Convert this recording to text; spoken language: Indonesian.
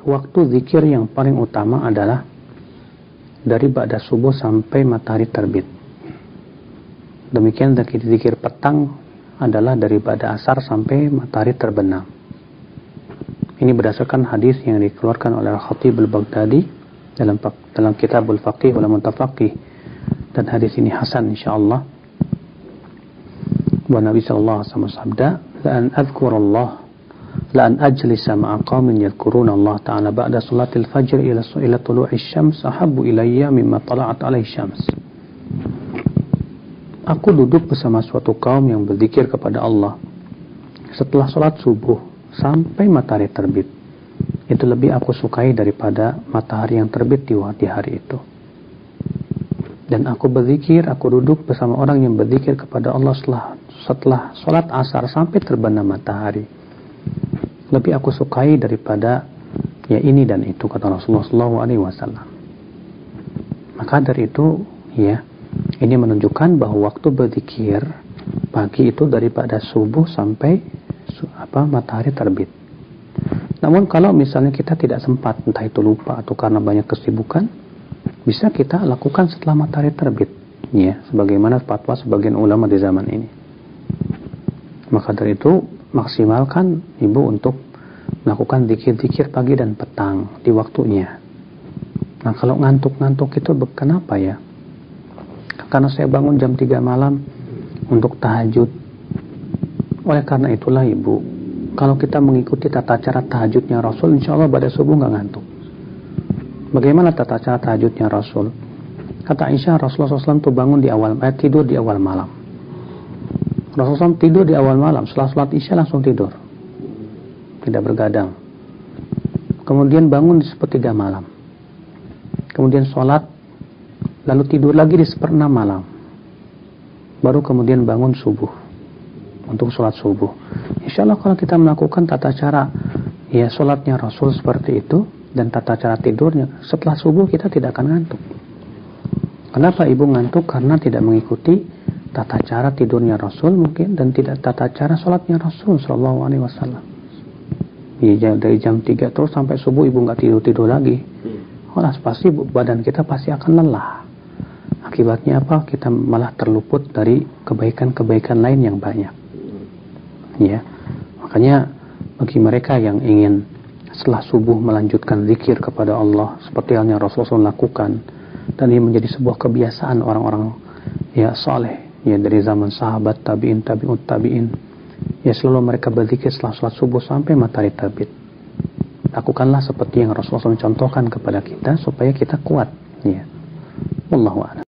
waktu zikir yang paling utama adalah dari ba'da subuh sampai matahari terbit. Demikian zikir petang adalah dari ba'da asar sampai matahari terbenam. Ini berdasarkan hadis yang dikeluarkan oleh Al-Khatib Al-Baghdadi dalam Kitabul Faqih wal Mutafaqih, dan hadis ini hasan insyaallah. Wa Nabi sallallahu alaihi wasallam sabda, la an ajlisa ma'a qaumin yadhkuruna Allah ta'ala ba'da salatil fajr ila tulu'i syams ahabbu ilayya mimma tala'at alaihi syams. Aku duduk bersama suatu kaum yang berzikir kepada Allah setelah salat subuh sampai matahari terbit. Itu lebih aku sukai daripada matahari yang terbit di hari itu. Dan aku duduk bersama orang yang berzikir kepada Allah setelah salat asar sampai terbenam matahari. Lebih aku sukai daripada ya ini dan itu, kata Rasulullah SAW. Maka dari itu, ya, ini menunjukkan bahwa waktu berzikir pagi itu daripada subuh sampai matahari terbit. Namun kalau misalnya kita tidak sempat, entah itu lupa atau karena banyak kesibukan, bisa kita lakukan setelah matahari terbit, ya, sebagaimana fatwa sebagian ulama di zaman ini. Maka dari itu maksimalkan ibu untuk melakukan zikir-zikir pagi dan petang di waktunya. Nah, kalau ngantuk-ngantuk itu kenapa ya? Karena saya bangun jam 3 malam untuk tahajud. Oleh karena itulah ibu, kalau kita mengikuti tata cara tahajudnya Rasul, insya Allah pada subuh nggak ngantuk. Bagaimana tata cara tahajudnya Rasul? Kata Aisyah, Rasulullah SAW tuh tidur di awal malam. Rasulullah SAW tidur di awal malam, setelah sholat Isya langsung tidur, tidak bergadang. Kemudian bangun di sepertiga malam, kemudian sholat, lalu tidur lagi di 1/6 malam, baru kemudian bangun subuh untuk sholat subuh. Insya Allah kalau kita melakukan tata cara ya sholatnya Rasul seperti itu dan tata cara tidurnya, setelah subuh kita tidak akan ngantuk. Kenapa ibu ngantuk? Karena tidak mengikuti tata cara tidurnya Rasul mungkin, dan tidak tata cara sholatnya Rasul Sallallahu Alaihi Wasallam. Dari jam 3 terus sampai subuh ibu nggak tidur lagi, pasti badan kita pasti akan lelah. Akibatnya apa? Kita malah terluput dari kebaikan-kebaikan lain yang banyak. Ya, makanya bagi mereka yang ingin setelah subuh melanjutkan zikir kepada Allah seperti halnya Rasulullah lakukan, dan ini menjadi sebuah kebiasaan orang-orang ya saleh, ya dari zaman sahabat, tabi'in, tabi'ut tabi'in, ya selalu mereka berzikir setelah sholat subuh sampai matahari terbit. Lakukanlah seperti yang Rasulullah SAW contohkan kepada kita supaya kita kuat, ya. Wallahu a'lam.